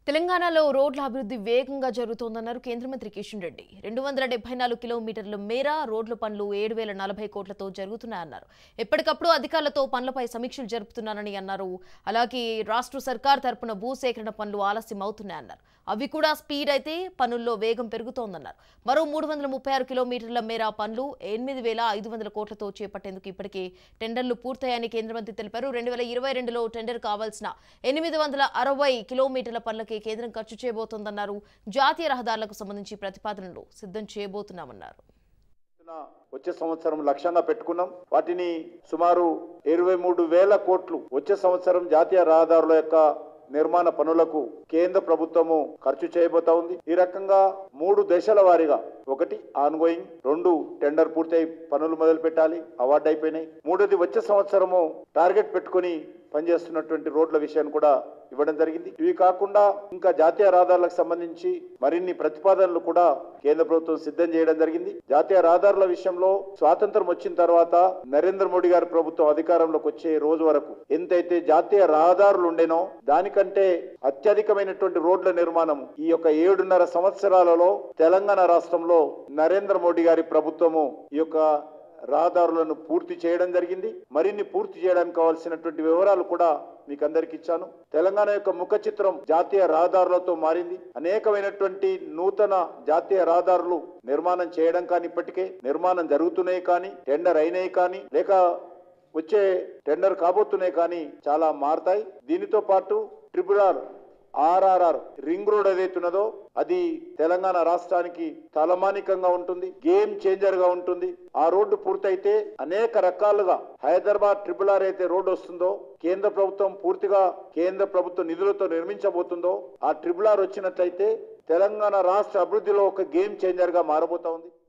తెలంగాణలో రోడ్ల అభివృద్ధి వేగంగా జరుగుతోందన్నారు కేంద్ర మంత్రి కిషన్ రెడ్డి. 274 కిలోమీటర్ల మేర రోడ్ల పనులు 7,040 కోట్లతో జరుగుతున్నాయన్నారు. ఎప్పటికప్పుడు అధికారులతో పనులపై సమీక్షలు జరుపుతున్నారని అన్నారు. అలాగే రాష్ట్ర సర్కార్ తరపున భూసేకరణ పనులు ఆలస్యం అవుతున్నాయన్నారు. అవి కూడా స్పీడ్ అయితే పనుల్లో వేగం పెరుగుతోందన్నారు. మరో 336 కిలోమీటర్ల మేర పనులు 8,500 కోట్లతో చేపట్టేందుకు ఇప్పటికే టెండర్లు పూర్తయ్యాయని కేంద్ర మంత్రి తెలిపారు. 2022లో టెండర్ కావాల్సిన 860 కిలోమీటర్ల పనులకి కేంద్రం ఖర్చు చేయబోతోందన్నారు. జాతీయ రహదారులకు సంబంధించి ప్రతిపాదనలు సిద్ధం చేయబోతున్నామన్నారు. వచ్చే సంవత్సరం లక్ష్యంగా పెట్టుకున్నాం. వాటిని సుమారు 23,000 కోట్లు వచ్చే సంవత్సరం జాతీయ రహదారుల యొక్క నిర్మాణ పనులకు కేంద్ర ప్రభుత్వము ఖర్చు చేయబోతా ఉంది. ఈ రకంగా 3 దశల వారీగా, 1 ఆన్గోయింగ్, 2 టెండర్ పూర్తయి పనులు మొదలు పెట్టాలి, అవార్డు అయిపోయినాయి. 3ది వచ్చే సంవత్సరము టార్గెట్ పెట్టుకుని పనిచేస్తున్నటువంటి రోడ్ల విషయాన్ని కూడా ఇవ్వడం జరిగింది. ఇవి కాకుండా ఇంకా జాతీయ రహదారులకు సంబంధించి మరిన్ని ప్రతిపాదనలు కూడా కేంద్ర ప్రభుత్వం సిద్ధం చేయడం జరిగింది. జాతీయ రహదారుల విషయంలో స్వాతంత్రం వచ్చిన తర్వాత నరేంద్ర మోడీ గారి ప్రభుత్వం అధికారంలోకి వచ్చే రోజు వరకు ఎంతైతే జాతీయ రహదారులు ఉండేనో దానికంటే అత్యధికమైనటువంటి రోడ్ల నిర్మాణం ఈ యొక్క 7.5 సంవత్సరాలలో తెలంగాణ రాష్ట్రంలో నరేంద్ర మోడీ గారి ప్రభుత్వము ఈ యొక్క రహదారులను పూర్తి చేయడం జరిగింది. మరిన్ని పూర్తి చేయడానికి కావాల్సినటువంటి వివరాలు కూడా మీకు అందరికి ఇచ్చాను. తెలంగాణ యొక్క ముఖ చిత్రం జాతీయ రహదారులతో మారింది. అనేకమైనటువంటి నూతన జాతీయ రహదారులు నిర్మాణం చేయడం కానీ, ఇప్పటికే నిర్మాణం జరుగుతున్నాయి కానీ, టెండర్ అయినాయి కానీ, లేక వచ్చే టెండర్ కాబోతున్నాయి కానీ చాలా మారతాయి. దీనితో పాటు RRR రింగ్ రోడ్ ఏదైతున్నదో అది తెలంగాణ రాష్ట్రానికి తలమానికంగా ఉంటుంది, గేమ్ చేంజర్ గా ఉంటుంది. ఆ రోడ్డు పూర్తయితే అనేక రకాలుగా హైదరాబాద్ RRR అయితే రోడ్డు వస్తుందో, కేంద్ర ప్రభుత్వం పూర్తిగా కేంద్ర ప్రభుత్వ నిధులతో నిర్మించబోతుందో, ఆ RRR వచ్చినట్లయితే తెలంగాణ రాష్ట్ర అభివృద్ధిలో ఒక గేమ్ చేంజర్ గా మారబోతా ఉంది.